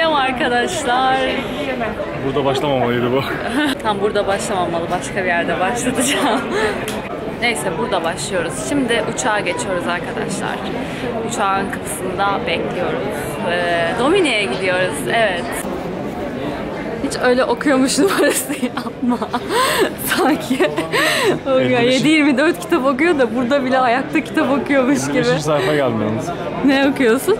Selam arkadaşlar. Burada başlamamalıydı bu. Tam burada başlamamalı, başka bir yerde başlatacağım. Neyse burada başlıyoruz. Şimdi uçağa geçiyoruz arkadaşlar. Uçağın kapısında bekliyoruz. Domine'ye gidiyoruz, evet. Hiç öyle okuyormuş numarası yapma. Sanki 7-24 kitap okuyor da burada bile ayakta kitap okuyormuş gibi. 5. sayfa geldim yalnız. Ne okuyorsun?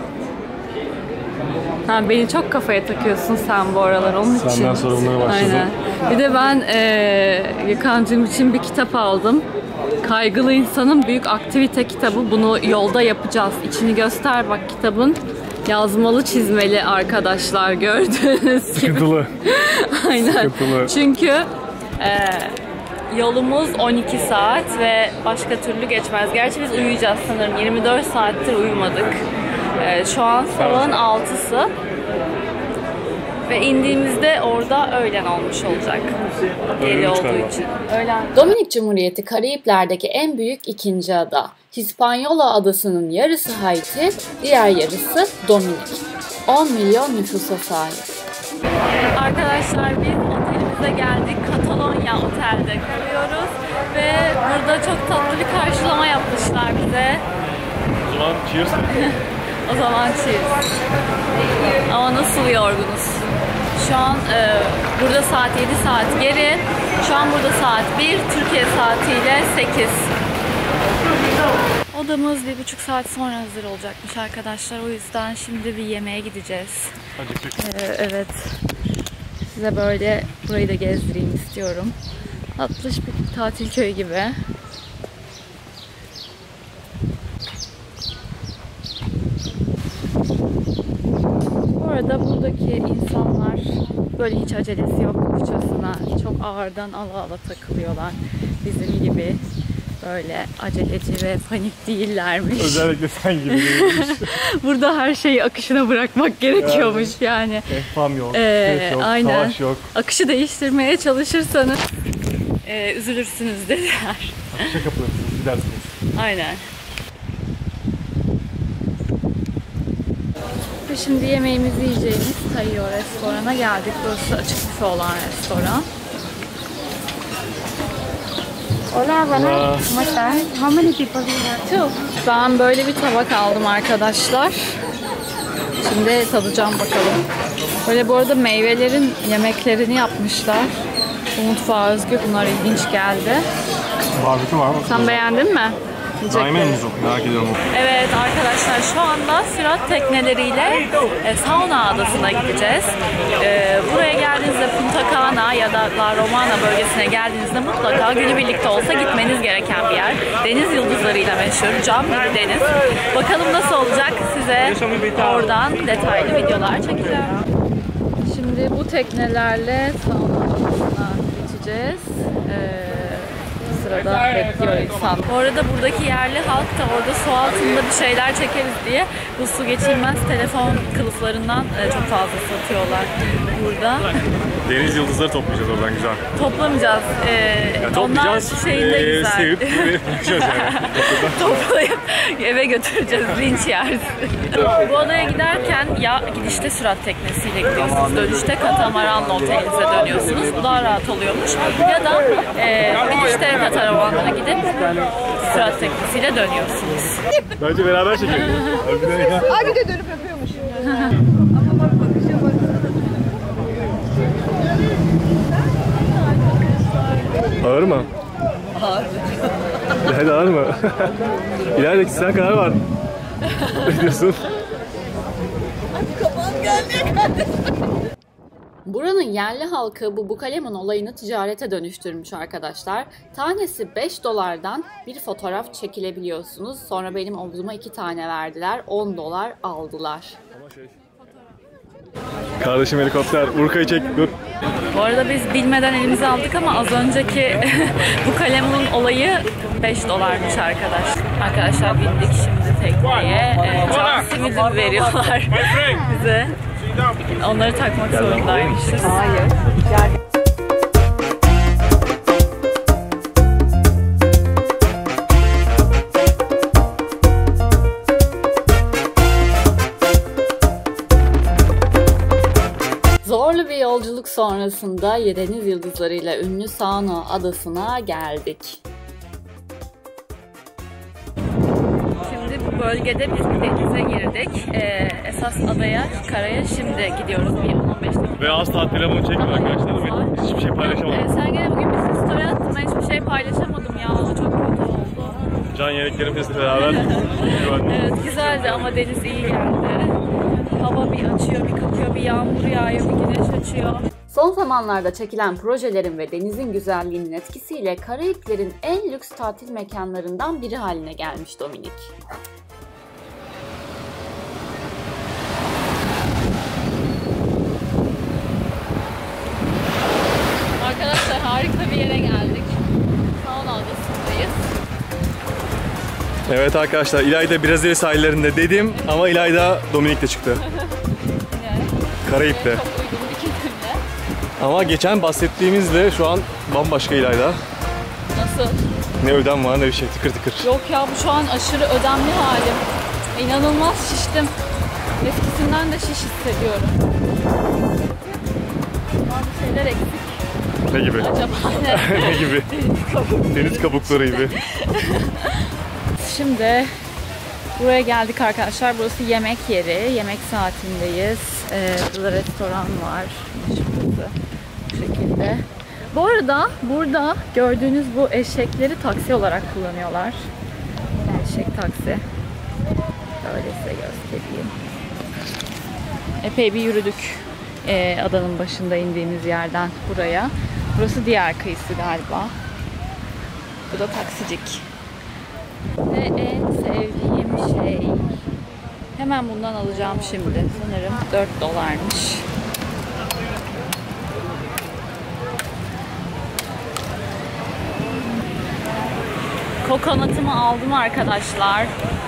Ha, beni çok kafaya takıyorsun sen bu aralar onun için. Senden sonra bunlara başladım. Aynen. Bir de ben Gökhan'cığım için bir kitap aldım. Kaygılı İnsanın Büyük Aktivite kitabı. Bunu yolda yapacağız. İçini göster bak kitabın. Yazmalı çizmeli arkadaşlar, gördüğünüz gibi. Sıkıntılı. Aynen. Sıkıntılı. Çünkü yolumuz 12 saat ve başka türlü geçmez. Gerçi biz uyuyacağız sanırım. 24 saattir uyumadık. Şu an sabahın 6'sı. Ve indiğimizde orada öğlen olmuş olacak. Gece olduğu için. Öğlen. Dominik Cumhuriyeti Karayipler'deki en büyük ikinci ada. Hispaniola adasının yarısı Haiti, diğer yarısı Dominik. 10 milyon nüfusa sahip. Arkadaşlar biz otelimize geldik. Katalonya Otel'de kalıyoruz. Ve burada çok tatlı bir karşılama yapmışlar bize. O zaman cheers. O zaman cheers. Ama nasıl yorgunuz. Şu an burada saat 7 saat geri. Şu an burada saat 1, Türkiye saatiyle 8. Odamız 1,5 saat sonra hazır olacakmış arkadaşlar. O yüzden şimdi bir yemeğe gideceğiz. Evet. Size böyle burayı da gezdireyim istiyorum. Tatlış bir tatil köyü gibi. Bu arada buradaki insanlar böyle hiç acelesi yokmuşçasına çok ağırdan ala ala takılıyorlar. Bizim gibi böyle aceleci ve panik değillermiş. Özellikle sen gibi değilmiş. Burada her şeyi akışına bırakmak gerekiyormuş yani. Ehpam yok, ses yok, aynen. savaş yok. Akışı değiştirmeye çalışırsanız üzülürsünüz dediler. Akışa kapılırsınız, gidersiniz. Aynen. Ve şimdi yemeğimizi yiyeceğimiz Taio restorana geldik. Burası açık büfe olan restoran. Hola, buenas. ¿Cómo están? How many people do you have? 2. Ben böyle bir tabak aldım arkadaşlar. Şimdi tadacağım bakalım. Böyle bu arada meyvelerin yemeklerini yapmışlar. Bu mutfağa özgü. Bunlar ilginç geldi. Barbekü var mı? Sen beğendin mi? Daima henüz yok. Merak ediyorum. Evet arkadaşlar şu anda sürat tekneleriyle Sauna Adası'na gideceğiz. Buraya geldiğinizde Punta Cana ya da La Romana bölgesine geldiğinizde mutlaka günübirlikte olsa gitmeniz gereken bir yer. Deniz yıldızlarıyla meşhur, cam gibi deniz. Bakalım nasıl olacak, size oradan detaylı videolar çekeceğim. Şimdi bu teknelerle Sauna Adası'na geçeceğiz. Sırada bekliyor insan. Bu arada buradaki yerli halk da orada su altında bir şeyler çekeriz diye bu su geçirmez telefon kılıflarından çok fazla satıyorlar burada. Deniz yıldızları toplayacağız oradan, güzel. Toplamayacağız. Onlar şeyinde güzel. Sevip bakacağız yani. Toplayıp eve götüreceğiz, linç yeriz. Bu adaya giderken ya gidişte sürat teknesiyle gidiyorsunuz, dönüşte katamaranla otelinize dönüyorsunuz. Bu daha rahat oluyormuş. Ya da gidişte katamaranla gidip sürat teknesiyle dönüyorsunuz. Bence beraber çekelim. Abi de dönüp yapıyormuş. Ağır mı? Ağır. Hadi ağır mı? İleride sen karar var. Ne diyorsun? Kafam geldi kardeşim. Buranın yerli halkı bu Bucalemon olayını ticarete dönüştürmüş arkadaşlar. Tanesi 5 dolardan bir fotoğraf çekilebiliyorsunuz. Sonra benim omzuma 2 tane verdiler. 10 dolar aldılar. Kardeşim helikopter. Urka'yı çek. Dur. Bu arada biz bilmeden elimize aldık ama az önceki Bucalemon olayı 5 dolarmış arkadaş. Arkadaşlar bindik şimdi tekneye. Can simidi veriyorlar bize. Onları takmak zorundaymışız. Hayır. Zorlu bir yolculuk sonrasında deniz yıldızlarıyla ünlü Sano adasına geldik. Şimdi bu bölgede biz bir denize girdik. Esas adaya, karaya şimdi gidiyoruz bir 10-15 dakika. Ve asla telefon çekmiyor arkadaşlar. Ben hiçbir şey paylaşamadım. Sen gene bugün bir story attın. Ben hiçbir şey paylaşamadım ya. Çok kötü oldu. Can yeleklerimizle beraber. Evet, güzeldi ama deniz iyi geldi. Hava bir açıyor, bir kapıyor, bir yağmur yağıyor, bir güneş açıyor. Son zamanlarda çekilen projelerin ve denizin güzelliğinin etkisiyle Karayiplerin en lüks tatil mekanlarından biri haline gelmiş Dominik. Arkadaşlar harika bir yere geldik. Sano adasındayız. Evet arkadaşlar, İlayda Brezilya sahillerinde dedim ama İlayda Dominik'te çıktı. Karayip'te. Çok uygun bir kesimle. Ama geçen bahsettiğimizle şu an bambaşka İlayda. Nasıl? Ne ödem var ne bir şey, tıkır tıkır. Yok ya, bu şu an aşırı ödemli halim. İnanılmaz şiştim. Eskisinden de şiş hissediyorum. Bazı şeyler eksik. Ne gibi? Acaba ne? Ne gibi? Deniz kabukları gibi. Şimdi buraya geldik arkadaşlar. Burası yemek yeri. Yemek saatindeyiz. Burada restoran var. Şurası. Bu şekilde. Bu arada burada gördüğünüz bu eşekleri taksi olarak kullanıyorlar. Eşek taksi. Böyle size göstereyim. Epey bir yürüdük. Adanın başında indiğimiz yerden buraya. Burası diğer kıyısı galiba. Bu da taksicik. Ve en sevdiğim şey. Hemen bundan alacağım şimdi. Sanırım 4 dolarmış. Kokonatımı aldım arkadaşlar.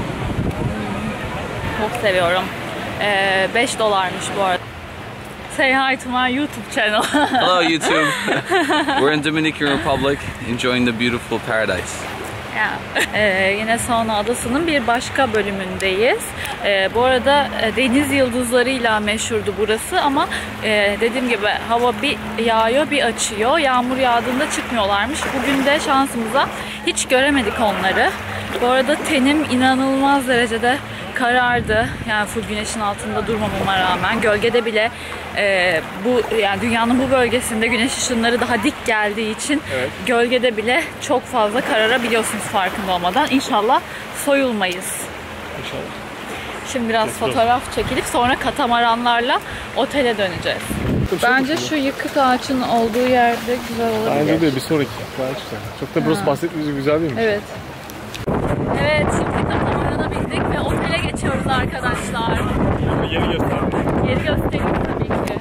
Çok seviyorum. 5 dolarmış bu arada. Say hi to my YouTube channel. Hello YouTube. We're in Dominican Republic, enjoying the beautiful paradise. Yine Sano Adası'nın bir başka bölümündeyiz. Bu arada deniz yıldızlarıyla meşhurdu burası ama dediğim gibi hava bir yağıyor bir açıyor. Yağmur yağdığında çıkmıyorlarmış. Bugün de şansımıza hiç göremedik onları. Bu arada tenim inanılmaz derecede karardı. Yani full güneşin altında durmamama rağmen gölgede bile yani dünyanın bu bölgesinde güneş ışınları daha dik geldiği için gölgede bile çok fazla kararabiliyorsunuz farkında olmadan. İnşallah soyulmayız. İnşallah. Şimdi biraz fotoğraf çekilip sonra katamaranlarla otele döneceğiz. Bence şu yıkık ağaçın olduğu yerde güzel olabilir. Bence de bir sonraki. Çok da burası bahsettiğimiz güzel değil mi? Evet. Evet, şimdi katamarana bindik ve otele geçiyoruz arkadaşlar. Yeri göster. Yeri göstereyim tabii ki.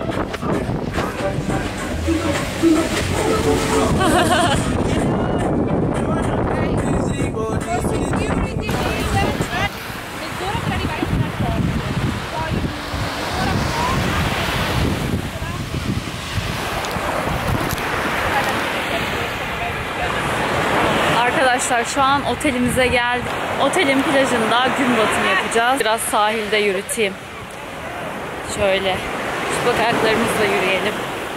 Arkadaşlar şu an otelimize geldik. Otelin plajında gün batımı yapacağız. Biraz sahilde yürüteyim. Şöyle çıplak ayaklarımızla yürüyelim.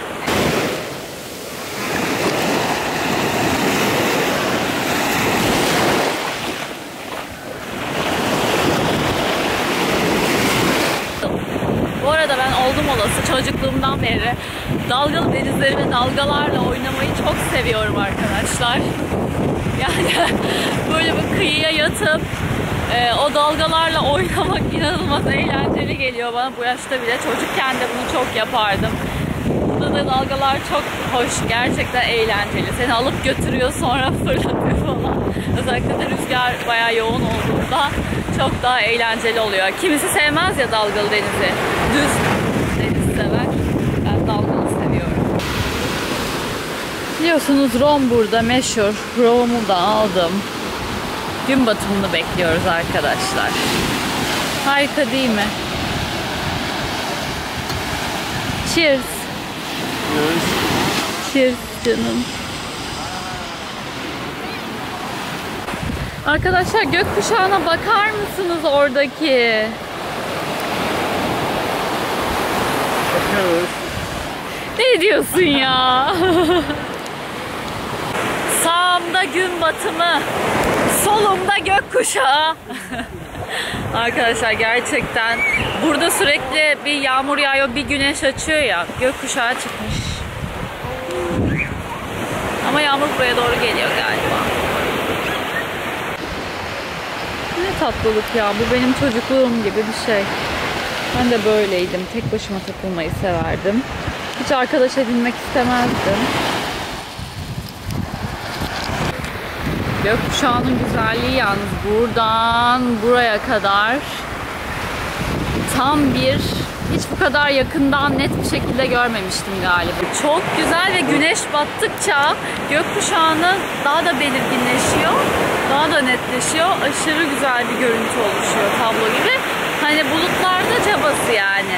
Bu arada ben oldum olası çocukluğumdan beri dalgalı denizleri ve dalgalarla oynamayı çok seviyorum arkadaşlar. Yani böyle bir kıyıya yatıp o dalgalarla oynamak inanılmaz eğlenceli geliyor bana. Bu yaşta bile çocukken de bunu çok yapardım. Burada da dalgalar çok hoş, gerçekten eğlenceli. Seni alıp götürüyor sonra fırlatıyor falan. Özellikle de rüzgar bayağı yoğun olduğunda çok daha eğlenceli oluyor. Kimisi sevmez ya dalgalı denizi. Düz deniz sever. Ben dalgalı seviyorum. Biliyorsunuz Rom burada meşhur. Rom'u da aldım. Gün batımını bekliyoruz arkadaşlar. Harika değil mi? Cheers. Cheers canım. Arkadaşlar gökkuşağına bakar mısınız oradaki? Bakıyoruz. Ne diyorsun ya? Sağımda gün batımı, solumda gökkuşağı. Arkadaşlar gerçekten burada sürekli bir yağmur yağıyor, bir güneş açıyor ya, gökkuşağı çıkmış. Ama yağmur buraya doğru geliyor galiba. Ne tatlılık ya, bu benim çocukluğum gibi bir şey. Ben de böyleydim, tek başıma takılmayı severdim. Hiç arkadaş edinmek istemezdim. Gökkuşağının güzelliği yalnız buradan buraya kadar tam bir, hiç bu kadar yakından net bir şekilde görmemiştim galiba. Çok güzel ve güneş battıkça gökkuşağını daha da belirginleşiyor, daha da netleşiyor. Aşırı güzel bir görüntü oluşuyor, tablo gibi. Hani bulutlarda cabası yani.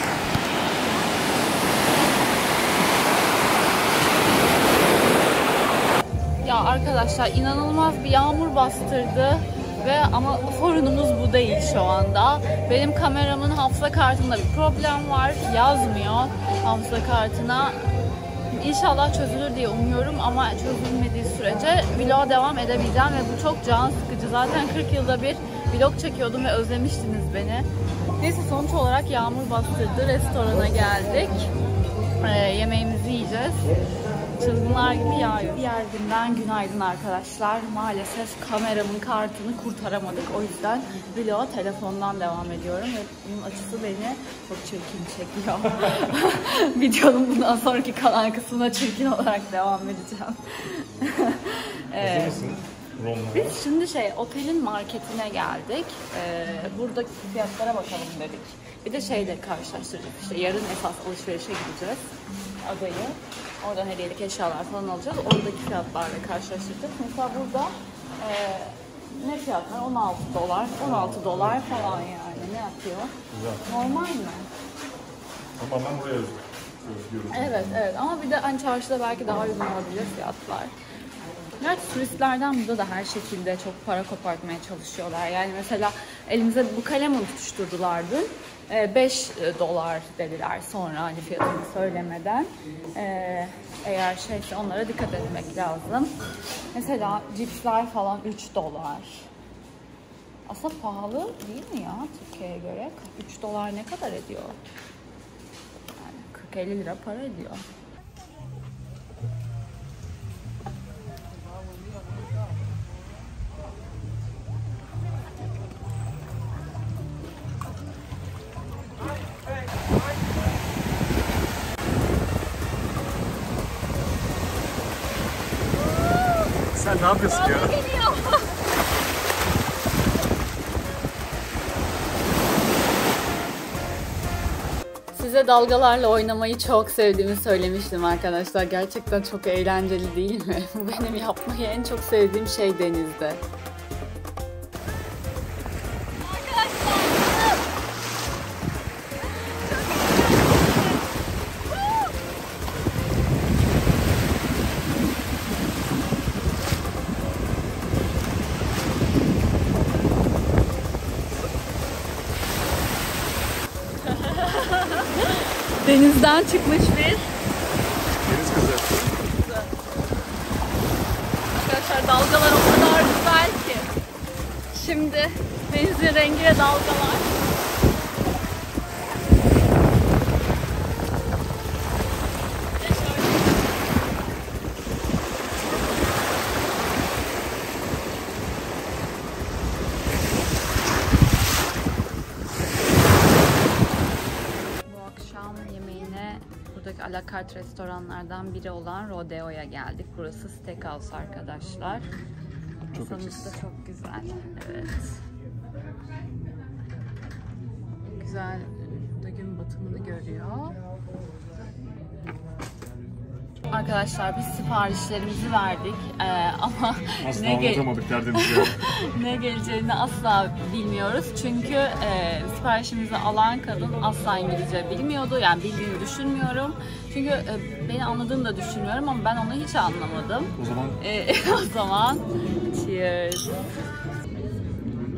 Ya arkadaşlar inanılmaz bir yağmur bastırdı ama sorunumuz bu değil şu anda. Benim kameramın hafıza kartında bir problem var. Yazmıyor hafıza kartına. İnşallah çözülür diye umuyorum ama çözülmediği sürece vloga devam edebileceğim ve bu çok can sıkıcı. Zaten 40 yılda bir vlog çekiyordum ve özlemiştiniz beni. Neyse sonuç olarak yağmur bastırdı. Restorana geldik. Yemeğimizi yiyeceğiz. Çılgınlar gibi yağıyor. Diğer günden günaydın arkadaşlar. Maalesef kameramın kartını kurtaramadık. O yüzden vloga telefondan devam ediyorum. Ve bunun açısı beni çok çirkin çekiyor. Videonun bundan sonraki kalan kısmına çirkin olarak devam edeceğim. Biz şimdi otelin marketine geldik. Buradaki fiyatlara bakalım dedik. Bir de şeyle karşılaştıracağız. İşte yarın esas alışverişe gideceğiz. Adayı. Oradan hediyelik eşyalar falan alacağız. Oradaki fiyatlarla karşılaştırdık. Mesela burada ne fiyatlar? 16 dolar. 16 dolar falan yani. Ne yapıyor? Güzel. Normal mi? Tamamen buraya özgür. Evet, evet. Ama bir de hani çarşıda belki daha uygun olabilir fiyatlar. Gerçi turistlerden burada da her şekilde çok para kopartmaya çalışıyorlar. Yani mesela elimize bu kalemi tutuşturdular dün. 5 dolar dediler sonra hani fiyatını söylemeden. Eğer onlara dikkat etmek lazım. Mesela cipsler falan 3 dolar. Aslında pahalı değil mi ya Türkiye'ye göre? 3 dolar ne kadar ediyor? Yani 40-50 lira para ediyor. Sen ne yapıyorsun ya? Size dalgalarla oynamayı çok sevdiğimi söylemiştim arkadaşlar. Gerçekten çok eğlenceli değil mi? Benim yapmayı en çok sevdiğim şey denizde. Denizden çıkmış bir Deniz kızı. Arkadaşlar dalgalar o kadar güzel ki. Şimdi denizin rengi ve dalgalar. Buradaki alakart restoranlardan biri olan Rodeo'ya geldik. Burası Steakhouse arkadaşlar. Masamız da çok güzel. Evet. Güzel. Burada gün batımını görüyor. Arkadaşlar biz siparişlerimizi verdik ama asla anlatamadık derdimizi. ne geleceğini asla bilmiyoruz. Çünkü siparişimizi alan kadın asla İngilizce bilmiyordu. Yani bildiğini düşünmüyorum. Çünkü beni anladığını da düşünmüyorum ama ben onu hiç anlamadım. O zaman? O zaman cheers.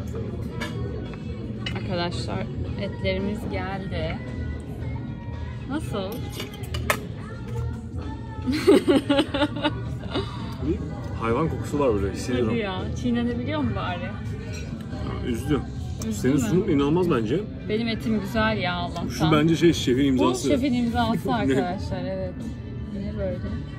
Arkadaşlar etlerimiz geldi. Nasıl? Bir hayvan kokusu var böyle, hissediyorum. Hadi ya. Çiğnenebiliyor mu bari? Ya, üzdü. Üzdü Senin mü? sunum inanılmaz bence. Benim etim güzel ya Allah'tan. Şu bence şefin Bu imzası. şefin imzası arkadaşlar, evet. Yine böyle.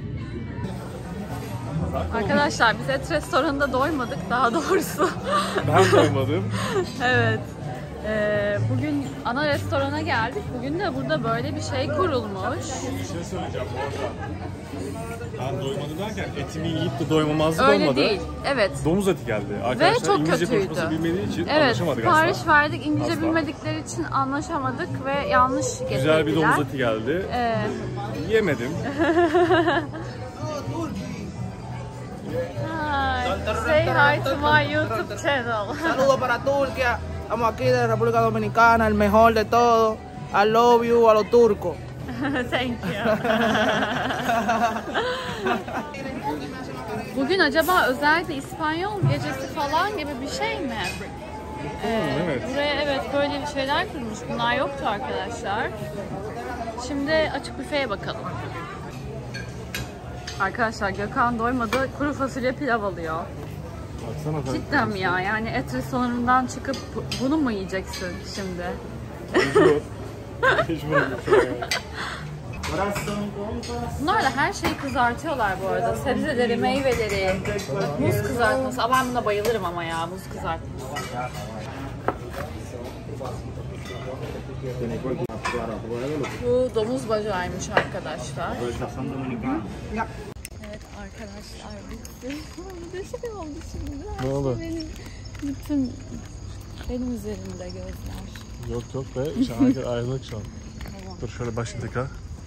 Arkadaşlar biz et restoranında doymadık daha doğrusu. Ben doymadım. Evet. Bugün ana restorana geldik. Bugün de burada böyle bir şey kurulmuş. Bir şey söyleyeceğim bu arada. Ben doymadı derken etimi yiyip de doymamazlık Öyle olmadı. değil. Evet. Domuz eti geldi. Arkadaşlar çok İngilizce kötüydü. konuşması bilmediği için Evet, anlaşamadık sipariş aslında. verdik. İngilizce Asla. bilmedikleri için anlaşamadık ve yanlış getirdiler. Güzel bir domuz eti geldi. Yemedim. Hi. Say hi to my YouTube channel. Saludos para Turquía. Estamos aquí de República Dominicana, el mejor de todo. I love you a los turcos. Thank you. Bugün acaba özellikle İspanyol gecesi falan gibi bir şey mi? Evet. Buraya evet böyle bir şeyler kurmuş. Bunlar yoktu arkadaşlar. Şimdi açık büfeye bakalım. Arkadaşlar Gökhan doymadı. Kuru fasulye pilav alıyor. Baksana sen. Cidden mi ya? Yani et restoranından çıkıp bunu mu yiyeceksin şimdi? Mecbur. Mecbur. Bunlar da her şeyi kızartıyorlar bu arada. Sebzeleri, meyveleri, muz kızartması. Ben buna bayılırım ama ya, muz kızartması. Bu domuz bacağıymış arkadaşlar. Evet arkadaşlar bitti. Bir şey oldu şimdi. Ne oldu? Benim üzerimde gözler. Yok yok be. Şahane ayrılık şu an. Tamam. Dur şöyle başlayalım tekrar.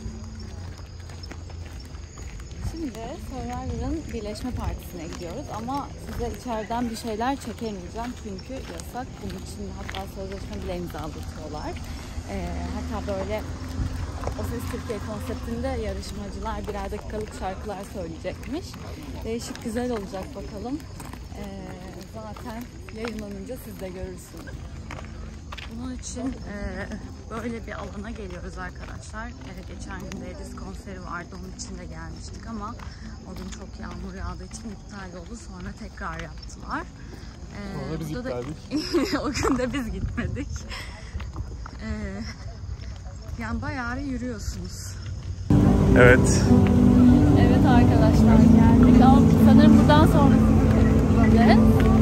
Şimdi Survivor'ın birleşme partisine gidiyoruz ama size içeriden bir şeyler çekemeyeceğim çünkü yasak. Bunun için hatta sözleşme bile imzalatıyorlar. Hatta böyle O Ses Türkiye konseptinde yarışmacılar birer dakikalık şarkılar söyleyecekmiş. Değişik, güzel olacak bakalım. Zaten yayınlanınca siz de görürsünüz. Bunun için böyle bir alana geliyoruz arkadaşlar. Geçen gün de Edis konseri vardı, onun için de gelmiştik ama o gün çok yağmur yağdığı için iptal oldu. Sonra tekrar yaptılar. Sonra biz iptaldik. O gün de biz gitmedik. Yani bayağı bir yürüyorsunuz. Evet. Evet arkadaşlar geldik ama sanırım buradan sonrası böyle.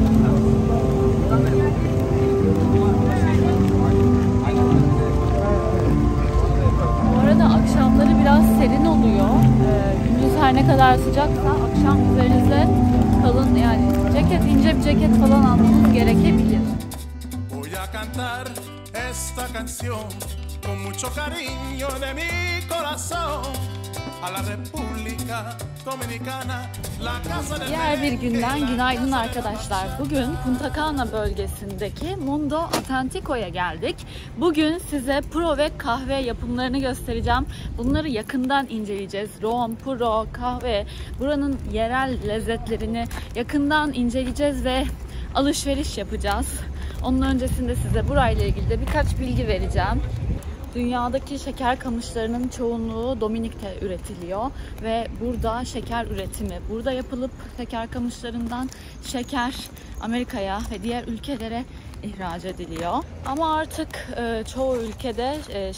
Bu arada akşamları biraz serin oluyor. Gündüz her ne kadar sıcaksa akşam üzerinize kalın, yani ceket, ince bir ceket falan almanız gerekebilir. Voy a cantar esta canción con mucho cariño de mi corazón a la República Dominicana, la casa del Diğer bir günden günaydın arkadaşlar. Bugün Punta Cana bölgesindeki Mundo Auténtico'ya geldik. Bugün size pro ve kahve yapımlarını göstereceğim. Bunları yakından inceleyeceğiz. Rom, pro, kahve, buranın yerel lezzetlerini yakından inceleyeceğiz ve alışveriş yapacağız. Onun öncesinde size burayla ilgili de birkaç bilgi vereceğim. Dünyadaki şeker kamışlarının çoğunluğu Dominik'te üretiliyor ve burada şeker üretimi burada yapılıp şeker kamışlarından şeker Amerika'ya ve diğer ülkelere ihraç ediliyor. Ama artık çoğu ülkede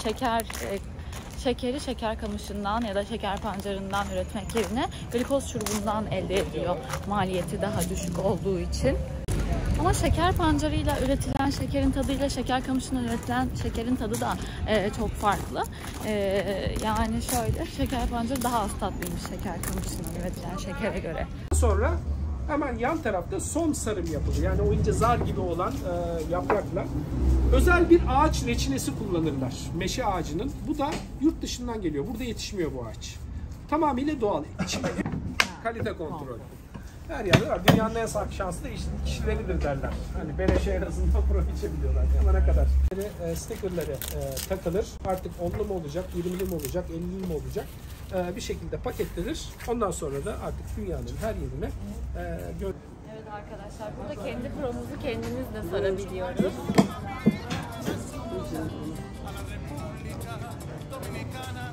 şekeri şeker kamışından ya da şeker pancarından üretmek yerine glikoz şurubundan elde ediliyor. Maliyeti daha düşük olduğu için. Ama şeker pancarıyla üretilen şekerin tadıyla şeker kamışından üretilen şekerin tadı da çok farklı. Yani şöyle, şeker pancarı daha az tatlıymış şeker kamışından üretilen şekere göre. Sonra hemen yan tarafta son sarım yapılır. Yani o ince zar gibi olan yaprakla özel bir ağaç reçinesi kullanırlar. Meşe ağacının. Bu da yurt dışından geliyor. Burada yetişmiyor bu ağaç. Tamamıyla doğal. İçinde kalite kontrolü. Her yerde var. Dünyanın en şanslı kişileridir derler. Hani beleşe en azından pro içebiliyorlar. Ne kadar. Stickerları takılır. Artık 10'lu mu olacak, 20'li mi olacak, 50'li mi olacak bir şekilde paketlenir. Ondan sonra da artık dünyanın her yerine Evet arkadaşlar, burada kendi promuzu kendimiz de sarabiliyoruz.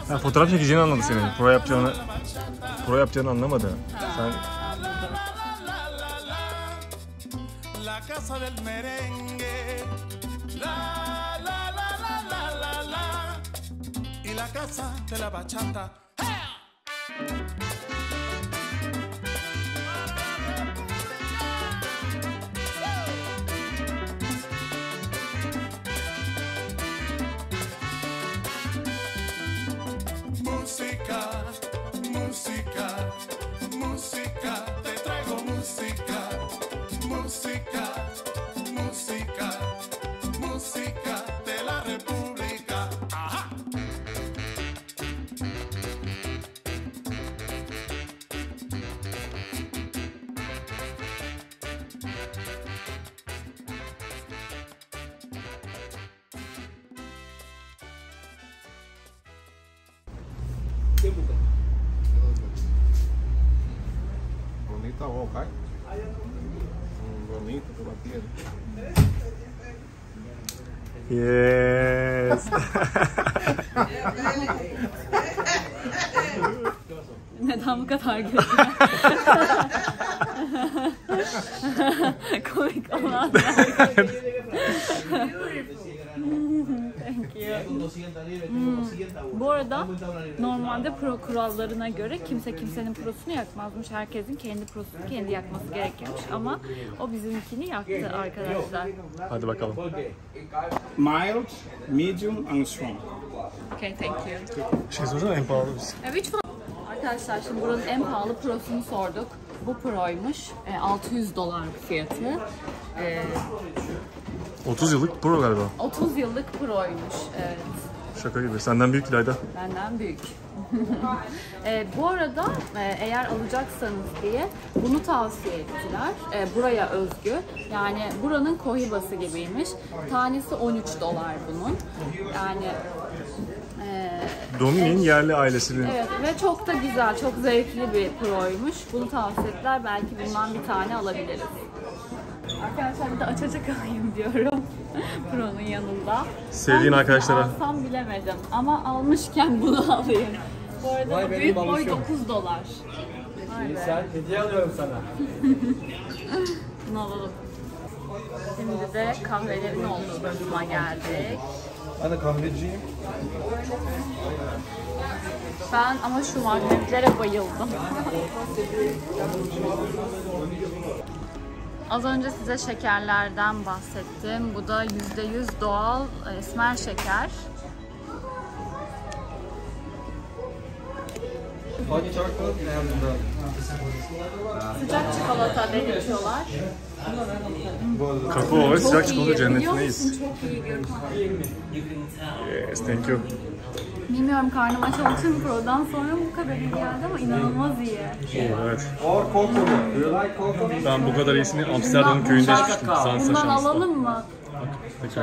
Ha, fotoğraf çekeceğini anladı senin. Pro yapacağını anlamadı. Sen La casa del merengue, la la la la la la la, y la casa de la bachata. Música, música, música, te traigo música, música, música, música de la República. Ajá. Bonita boca, ¿eh? Bonito tu la piel. yes. Neden bu kadar güldün? Komik olan. Bu arada normalde pro kurallarına göre kimse kimsenin prosunu yakmazmış. Herkesin kendi prosunu kendi yakması gerekirmiş. Ama o bizimkini yaktı arkadaşlar. Hadi bakalım. Mild, medium and strong. Okay, thank you. Şey sorsana en pahalı biz. Which one? Arkadaşlar şimdi buranın en pahalı prosunu sorduk. Bu proymuş. $600 fiyatı. 30 yıllık pro galiba. 30 yıllık proymuş. Evet. Şaka gibi. Senden büyük İlayda. Benden büyük. Bu arada eğer alacaksanız diye bunu tavsiye ettiler. Buraya özgü. Yani buranın Cohiba'sı gibiymiş. Tanesi $13 bunun. Yani Dominik'in yerli ailesinin. evet ve çok da güzel, çok zevkli bir proymuş. Bunu tavsiye ettiler. Belki bundan bir tane alabiliriz. Arkadaşlar bir de açacak alayım diyorum. Pro'nun yanında. Sevdiğin arkadaşlara. Alsam bilemedim ama almışken bunu alayım. Bu arada büyük boy $9. Sen hediye alıyorum sana. Bunu alalım. Şimdi de kahvelerin olduğu kısma geldik. Ben de kahveciyim. Ben ama şu magnetlere bayıldım. Az önce size şekerlerden bahsettim. Bu da %100 doğal esmer şeker. Hot chocolate and Sıcak çikolata denetiyorlar. Kakao ve sıcak Çok iyi. çikolata Biliyor cennetindeyiz. musun? Çok iyi Gökhan. Yes, thank you. Bilmiyorum karnım aç olduğu için Pro'dan sonra bu kadar iyi geldi ama inanılmaz iyi. Evet. or coconut. Do you like coconut? Ben bu kadar iyisini Amsterdam'ın köyünde içmiştim. Zansa Bundan şanslı. alalım mı? Peki.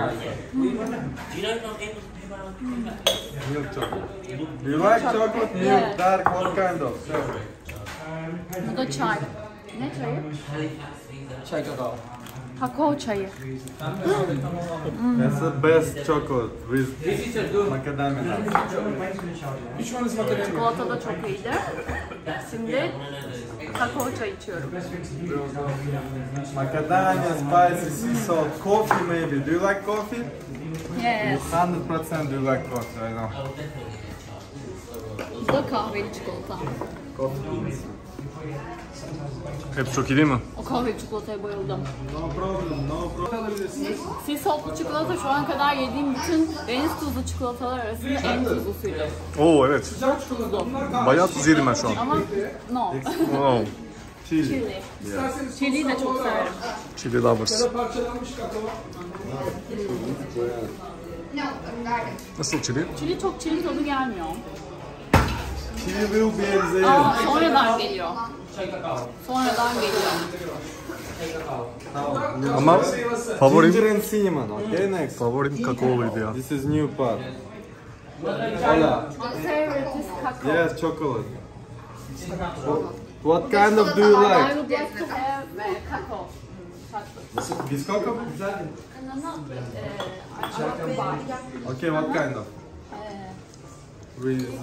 Milk chocolate. Do you like chocolate? Milk, dark, what kind of? Bu da çay. Ne çayı? Çay kakao. Kakao çayı. That's the best chocolate with macadamia nuts. Çikolata da çok iyiydi. Şimdi kakao çay içiyorum. Macadamia, spicy, sea salt, coffee maybe. Do you like coffee? Yes. 100% do you like coffee, I know. Bu da kahveli çikolata. Hepsi çok iyi değil mi? O kahveli çikolataya bayıldım. No problem, no problem. Sea saltlı çikolata şu an kadar yediğim bütün deniz tuzlu çikolatalar arasında en tuzlusuydu. Oo evet. Çok tuzlu. Bayağı tuz yedim ben şu an. Ama no. Wow. Chili. Chili. Chili'yi de çok severim. Chili lovers. Nasıl chili? Chili çok chili tadı gelmiyor. Chili will be there. Aa, sonradan geliyor. Sonradan geliyor. Ama favorim Ginger and cinnamon, okay, next. favorim kakaoluydu ya. This is new part. Hola. Favorite is cacao. Yes, chocolate. What kind of do you I like? would like to have cacao. Chocolate. Biscotti? No, not I want to buy. Okay, what kind of? with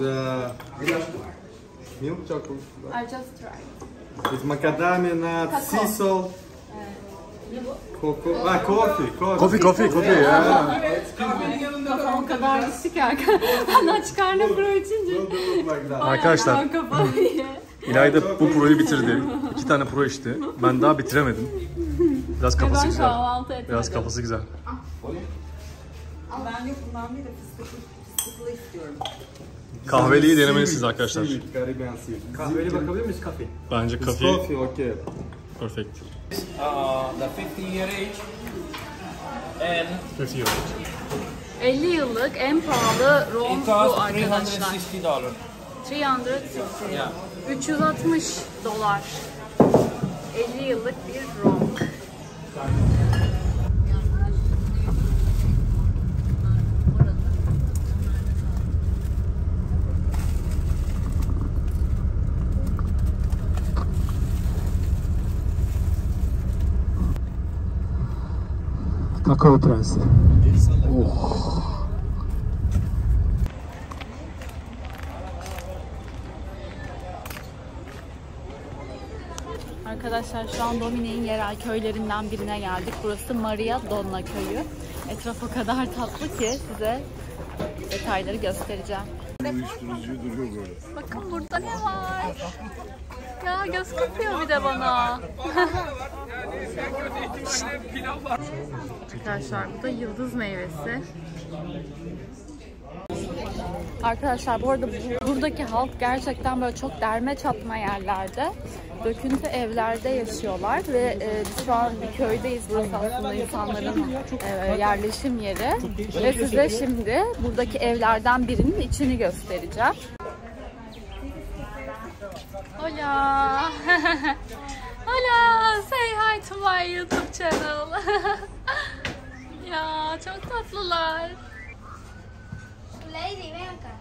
milk chocolate. I just tried. With macadamia nuts, sea salt. Coffee. Coffee. Yeah. Kafam kadar düştü ki ben aç karnı pro içince. Arkadaşlar, İlayda bu proyu bitirdi. 2 tane pro içti. Ben daha bitiremedim. Biraz kafası güzel. Biraz kafası güzel. Ben yok bundan değil de fıstıklı istiyorum. Kahveliyi denemelisiniz arkadaşlar. Caribbean seaweed. Kahveli bakabilir miyiz kafe? Bence kafe Coffee, okay. perfect. The 50 year age and 50 euro. 50 yıllık en pahalı rom it bu costs arkadaşlar. $360. 360. Yeah. 360 dolar. 50 yıllık bir rom. Kakao prensi. Oh. Arkadaşlar şu an Dominik'in yerel köylerinden birine geldik. Burası Maria Donna köyü. Etraf o kadar tatlı ki size detayları göstereceğim. Uyuşturucu duruyor böyle. Bakın burada ne var? Ya göz kırpıyor bir de bana. Arkadaşlar bu da yıldız meyvesi. Arkadaşlar bu arada buradaki halk gerçekten böyle çok derme çatma yerlerde, döküntü evlerde yaşıyorlar ve biz şu an bir köydeyiz. Burası aslında insanların yerleşim yeri ve size şimdi buradaki evlerden birinin içini göstereceğim. Hola! Hola! Say hi to my YouTube channel. Ya çok tatlılar. Lady, ven acá.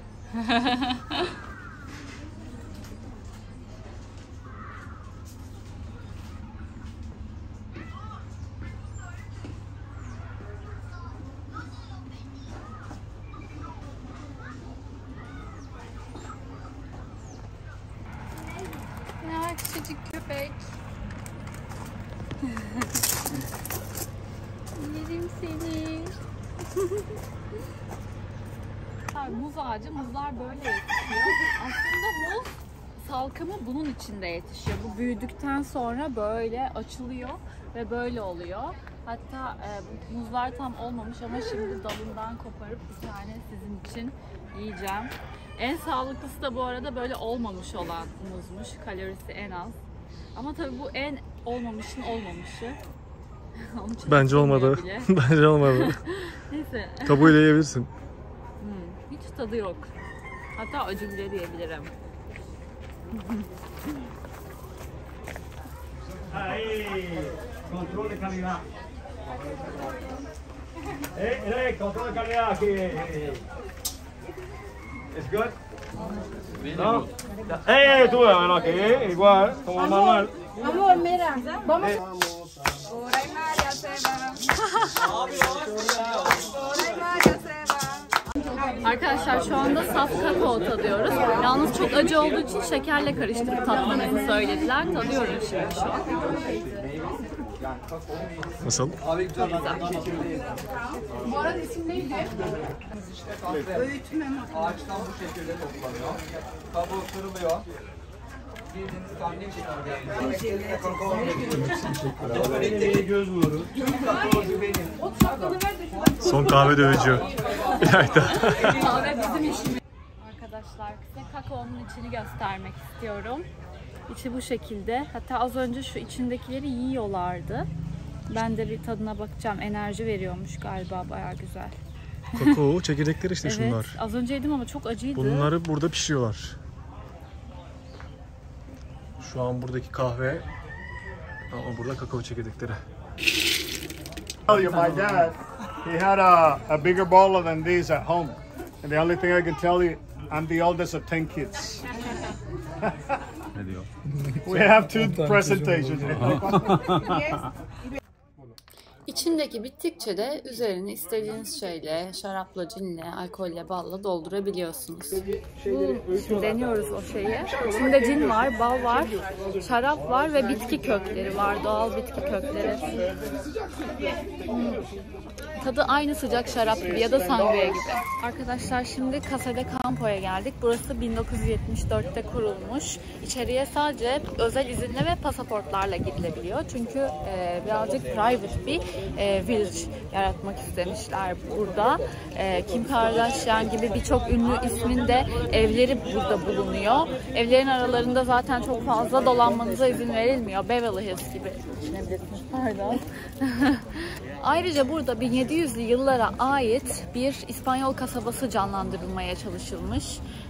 Ya küçücük köpek. Yerim seni. Muz ağacı, muzlar böyle yetişiyor. Aslında muz salkımı bunun içinde yetişiyor. Bu büyüdükten sonra böyle açılıyor ve böyle oluyor. Hatta muzlar tam olmamış ama şimdi dalından koparıp bir tane sizin için yiyeceğim. En sağlıklısı da bu arada böyle olmamış olan muzmuş. Kalorisi en az. Ama tabii bu en olmamışın olmamışı. Bence olmadı. Bence olmadı. Neyse. Kabuğuyla yiyebilirsin. Hiç tadı yok. Hatta acı bile diyebilirim. Control de calidad. Control de calidad aquí. It's good. No. Tú bueno aquí igual como Manuel. Amor, mira, vamos. Ora y María se va. Ora y María se va. Arkadaşlar şu anda saf kakao tadıyoruz. Yalnız çok acı olduğu için şekerle karıştırıp tatmanızı söylediler. Tadıyorum şimdi şu an. Nasıl? Bu arada isim neydi? Öğütme mi? Ağaçtan bu şekilde toplanıyor. Kabuğu kırılıyor. Bildiğiniz kahve çekiyor. Göz nuru. Son kahve dövücü. Kahve bizim işimiz. Arkadaşlar size kakaonun içini göstermek istiyorum. İçi bu şekilde. Hatta az önce şu içindekileri yiyorlardı. Ben de bir tadına bakacağım. Enerji veriyormuş galiba, bayağı güzel. Kakao çekirdekleri işte Evet, şunlar. az önce yedim ama çok acıydı. Bunları burada pişiriyorlar. Şu an buradaki kahve ama burada kakao çekirdekleri. My dad, he had a bigger bottle than this at home. And the only thing I can tell you, I'm the oldest of 10 kids. We have two presentations. İçindeki bittikçe de üzerini istediğiniz şeyle, şarapla, cinle, alkolle, balla doldurabiliyorsunuz. Şimdi deniyoruz o şeyi. İçinde cin var, bal var, şarap var ve bitki kökleri var, doğal bitki kökleri. Tadı aynı sıcak şarap gibi ya da sangria gibi. Arkadaşlar şimdi Casa de Campo'ya geldik. Burası 1974'te kurulmuş. İçeriye sadece özel izinle ve pasaportlarla gidilebiliyor. Çünkü birazcık private bir village yaratmak istemişler burada. Kim Kardashian gibi birçok ünlü ismin de evleri burada bulunuyor. Evlerin aralarında zaten çok fazla dolanmanıza izin verilmiyor. Beverly Hills gibi düşünebilirsiniz. Pardon. Ayrıca burada 1700'lü yıllara ait bir İspanyol kasabası canlandırılmaya çalışılmış.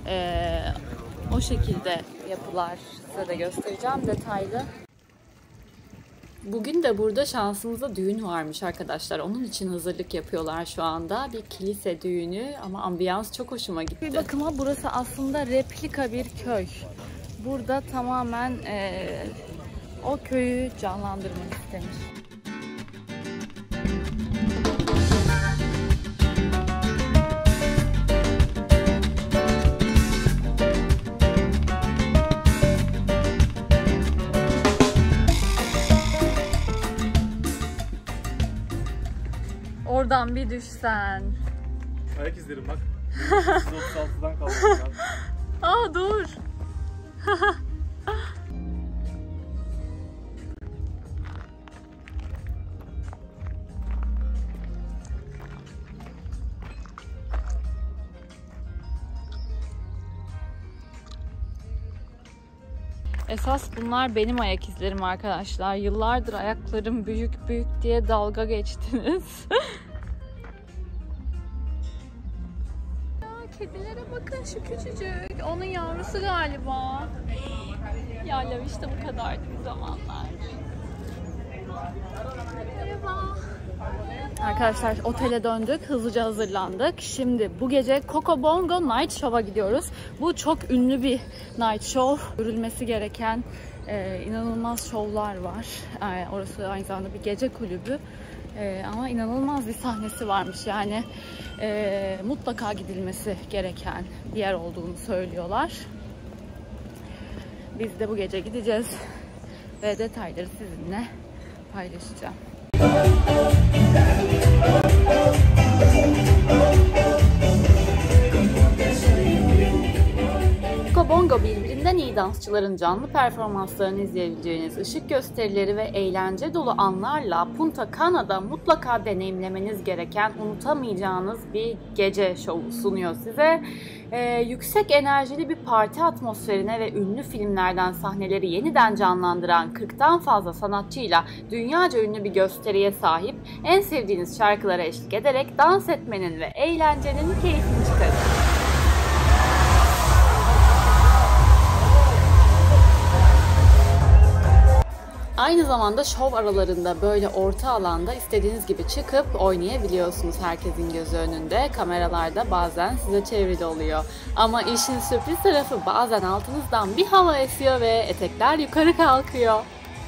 O şekilde yapılar size de göstereceğim detaylı. Bugün de burada şansımıza düğün varmış arkadaşlar. Onun için hazırlık yapıyorlar şu anda. Bir kilise düğünü ama ambiyans çok hoşuma gitti. Bir bakıma burası aslında replika bir köy. Burada tamamen o köyü canlandırmak istemiş. Oradan bir düşsen. Ayak izlerim bak. 36'dan kaldım. Aa dur. Esas bunlar benim ayak izlerim arkadaşlar. Yıllardır ayaklarım büyük büyük diye dalga geçtiniz. Ya kedilere bakın şu küçücük. Onun yavrusu galiba. Ya Lav işte bu kadardı bir zamanlar. Merhaba. Arkadaşlar otele döndük, hızlıca hazırlandık. Şimdi bu gece Coco Bongo Night Show'a gidiyoruz. Bu çok ünlü bir night show. Görülmesi gereken inanılmaz şovlar var. Orası aynı zamanda bir gece kulübü. Ama inanılmaz bir sahnesi varmış. Yani mutlaka gidilmesi gereken bir yer olduğunu söylüyorlar. Biz de bu gece gideceğiz ve detayları sizinle paylaşacağım. Coco Bongo birbirinden iyi dansçıların canlı performanslarını izleyebileceğiniz ışık gösterileri ve eğlence dolu anlarla Punta Cana'da mutlaka deneyimlemeniz gereken unutamayacağınız bir gece şovu sunuyor size. Yüksek enerjili bir parti atmosferine ve ünlü filmlerden sahneleri yeniden canlandıran 40'tan fazla sanatçıyla dünyaca ünlü bir gösteriye sahip, en sevdiğiniz şarkılara eşlik ederek dans etmenin ve eğlencenin keyfini çıkarın. Aynı zamanda şov aralarında böyle orta alanda istediğiniz gibi çıkıp oynayabiliyorsunuz herkesin gözü önünde. Kameralarda bazen size çevrili oluyor. Ama işin sürpriz tarafı bazen altınızdan bir hava esiyor ve etekler yukarı kalkıyor.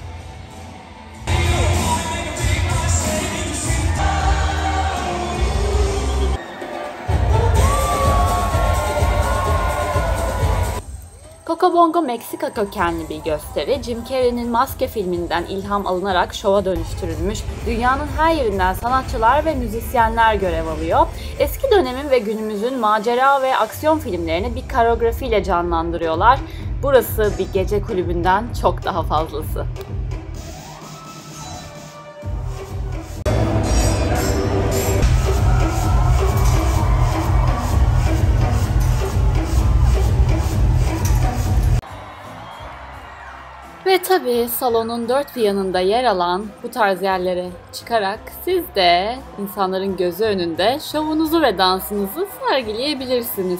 Coco Bongo Meksika kökenli bir gösteri. Jim Carrey'nin Maske filminden ilham alınarak şova dönüştürülmüş. Dünyanın her yerinden sanatçılar ve müzisyenler görev alıyor. Eski dönemin ve günümüzün macera ve aksiyon filmlerini bir koreografiyle canlandırıyorlar. Burası bir gece kulübünden çok daha fazlası. Ve tabii salonun dört bir yanında yer alan bu tarz yerlere çıkarak siz de insanların gözü önünde şovunuzu ve dansınızı sergileyebilirsiniz.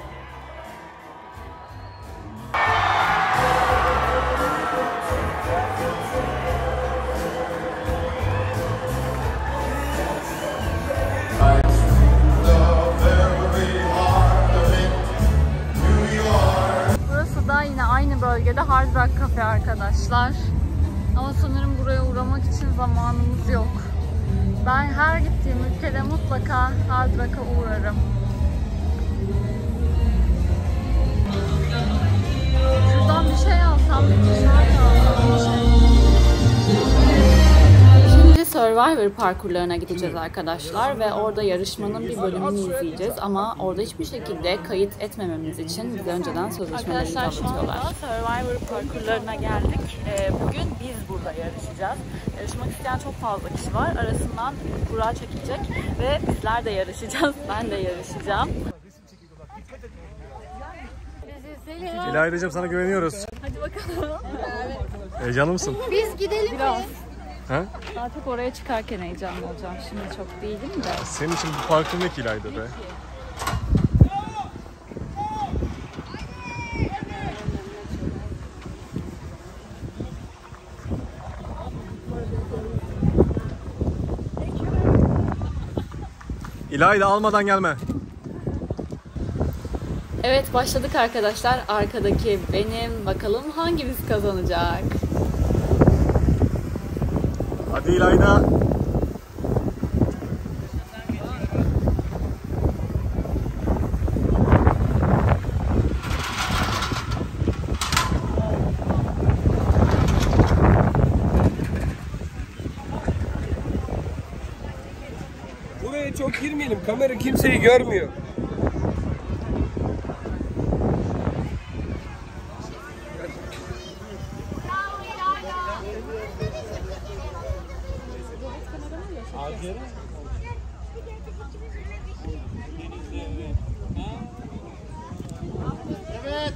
Aynı bölgede Hard Rock Cafe arkadaşlar. Ama sanırım buraya uğramak için zamanımız yok. Ben her gittiğim ülkede mutlaka Hard Rock'a uğrarım. Şuradan bir şey alsam, bir tişört alsam, bir şey. Şimdi Survivor parkurlarına gideceğiz arkadaşlar ve orada yarışmanın bir bölümünü izleyeceğiz ama orada hiçbir şekilde kayıt etmememiz için bize önceden sözleşmeleri imzalatıyorlar. Arkadaşlar şu anda Survivor parkurlarına geldik. Bugün biz burada yarışacağız. Yarışmak isteyen çok fazla kişi var. Arasından kura çekilecek ve bizler de yarışacağız. Ben de yarışacağım. İlayda'cığım sana güveniyoruz. Hadi bakalım. Heyecanlı mısın? Biz gidelim biraz. Ha? Daha çok oraya çıkarken heyecanlı olacağım. Şimdi çok değilim de. Senin için bu parkur ne ki İlayda be? İlayda almadan gelme. Evet başladık arkadaşlar. Arkadaki benim. Bakalım hangimiz kazanacak? Hadi İlayda. Buraya çok girmeyelim. Kamera kimseyi görmüyor. Evet.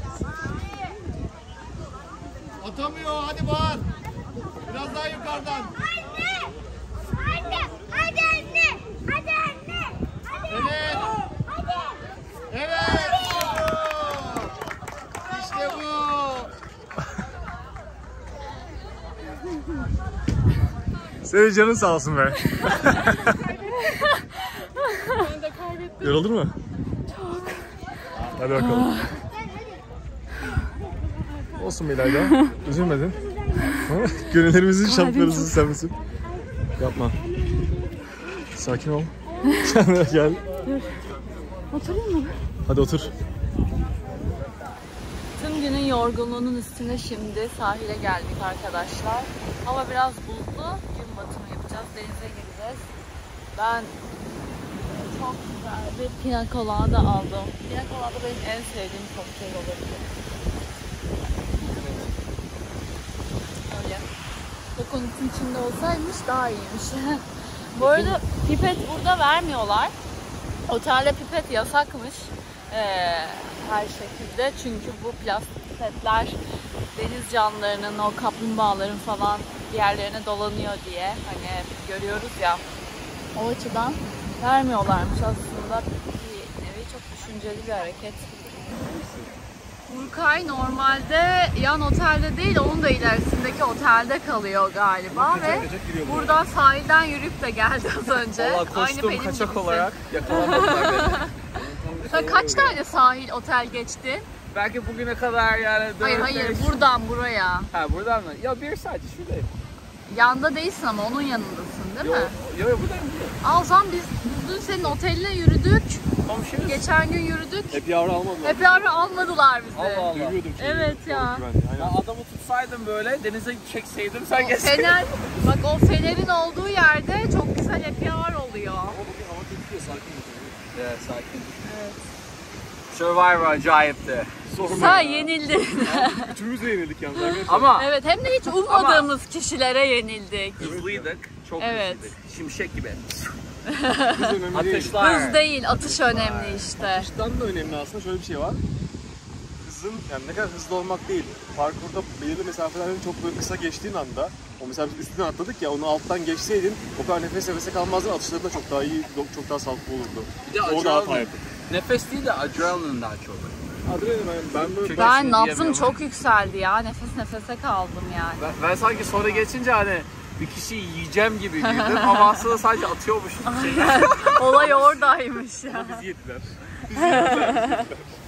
Atamıyor. Hadi bağır. Biraz daha yukarıdan. Anne! Anne! Hadi anne! Hadi anne! Hadi! Evet. Hadi! Evet. İşte bu. Senin canın sağ olsun be. Ben de kaybettim. Yoruldun mu? Çok. Hadi bakalım. Olsun İlayda. Üzülmedin. Gönüllerimizin şampiyonası sen misin? Yapma. Sakin ol. Kendine gel. Dur. Oturayım mı? Hadi otur. Tüm günün yorgunluğunun üstüne şimdi sahile geldik arkadaşlar. Hava biraz bulutlu. Gün batımı yapacağız. Denize gireceğiz. Ben çok güzel bir pina colada aldım. Pina colada benim en sevdiğim kokteyl olabilir. Öyle. Kokonatın içinde olsaymış daha iyiymiş. Bu arada pipet burada vermiyorlar. Otelde pipet yasakmış. Her şekilde. Çünkü bu plastik pipetler deniz canlılarının, o kaplumbağaların falan yerlerine dolanıyor diye. Hani görüyoruz ya. O açıdan vermiyorlarmış aslında. Bir nevi çok düşünceli bir hareket. Burkay normalde yan otelde değil, onun da ilerisindeki otelde kalıyor galiba ve buradan sahilden yürüyüp de geldi az önce. Valla koştum kaçak olarak yakalanmadılar beni. Sen kaç tane sahil otel geçtin? Belki bugüne kadar yani 4, Hayır 5... buradan buraya. Ha buradan mı? Ya bir sadece şuradayım. Yanda değilsin ama onun yanındasın değil mi? Yok buradayım. O zaman biz dün senin oteline yürüdük. Komşuyuz. Geçen gün yürüdük. Hep yavru almadılar. Hep yavru almadılar bizi. Allah Allah. Evet ya. Ya adamı tutsaydım böyle denize çekseydim sen geçseydin. Fener, bak o fenerin olduğu yerde çok güzel hep yağar oluyor. Ama bugün hava kötü diye sakin. Evet sakin. Evet. Survivor acayipti. Sen yenildin. Üçümüz de yenildik yalnız arkadaşlar. Ama Evet hem de hiç ummadığımız kişilere yenildik. hızlıydık. Çok Evet. hızlıydık. Şimşek gibi. Hız önemli değil. Ateşler. Hız değil, atış önemli işte. Atıştan da önemli aslında. Şöyle bir şey var. Hızın yani ne kadar hızlı olmak değil. Parkurda belirli mesafelerden çok böyle kısa geçtiğin anda o mesela biz üstüne atladık ya onu alttan geçseydin o kadar nefese kalmazdın. Atışların da çok daha iyi, çok daha sağlıklı olurdu. Bir de O da hata yaptık. Nefes değil de adrenalin daha çok. Adrenalin ben böyle Ben nabzım çok yükseldi ya. Nefes nefese kaldım yani. Ben sanki sonra geçince hani bir kişiyi yiyeceğim gibi girdim ama aslında sadece atıyormuş bir şey. Olay oradaymış ya. bizi yediler. Bizi yediler.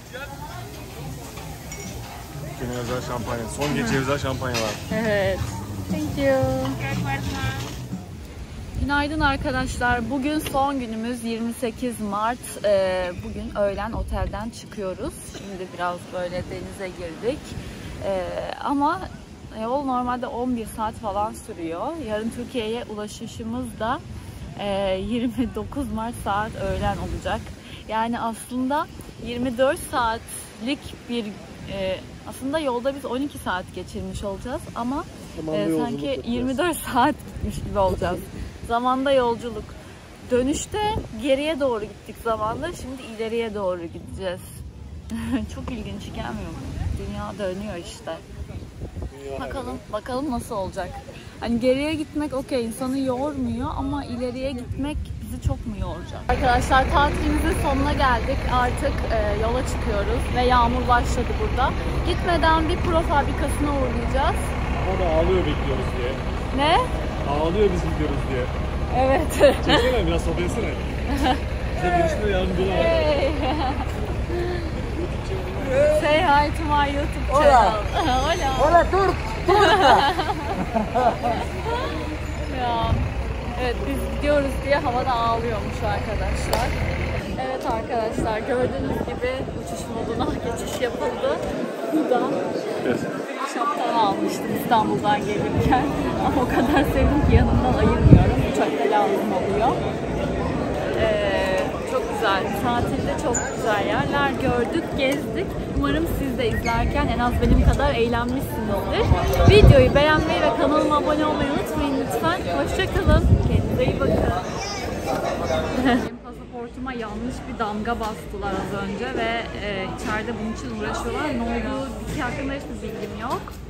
Gene özel şampanya. Son gece özel şampanya var. Evet. Thank you. Günaydın arkadaşlar. Bugün son günümüz 28 Mart. Bugün öğlen otelden çıkıyoruz. Şimdi biraz böyle denize girdik. Ama yol normalde 11 saat falan sürüyor. Yarın Türkiye'ye ulaşışımız da 29 Mart saat öğlen olacak. Yani aslında 24 saatlik bir aslında yolda biz 12 saat geçirmiş olacağız ama sanki 24 saat gitmiş gibi olacağız. Zamanda yolculuk. Dönüşte geriye doğru gittik zamanda. Şimdi ileriye doğru gideceğiz. Çok ilginç gelmiyor mu? Dünya dönüyor işte. Bakalım nasıl olacak. Hani geriye gitmek okey, insanı yormuyor ama ileriye gitmek bizi çok mu yoracak? Arkadaşlar tatilimizin sonuna geldik. Artık yola çıkıyoruz ve yağmur başladı burada. Gitmeden bir pro fabrikasına uğrayacağız. O da ağlıyor bekliyoruz diye. Ne? Ağlıyor biz gidiyoruz diye. Evet. Çeksene biraz sohbet etsene. Bize girişine yardımcı olun. Say hi to my YouTube channel. Hola. Hola Turk. Ya. Evet, biz gidiyoruz diye havada ağlıyormuş arkadaşlar. Evet arkadaşlar, gördüğünüz gibi uçuş moduna geçiş yapıldı. Bu da şaptan almıştım İstanbul'dan gelirken. Ama o kadar sevdim ki yanımdan ayırmıyorum. Uçakta lazım oluyor. Çok güzel. Tatilde çok güzel yerler gördük, gezdik. Umarım siz de izlerken en az benim kadar eğlenmişsinizdir. Videoyu beğenmeyi ve kanalıma abone olmayı unutmayın lütfen. Hoşçakalın. Kendinize iyi bakın. Benim pasaportuma yanlış bir damga bastılar az önce ve içeride bunun için uğraşıyorlar. Ne olduğu hakkında hiçbir bilgim yok.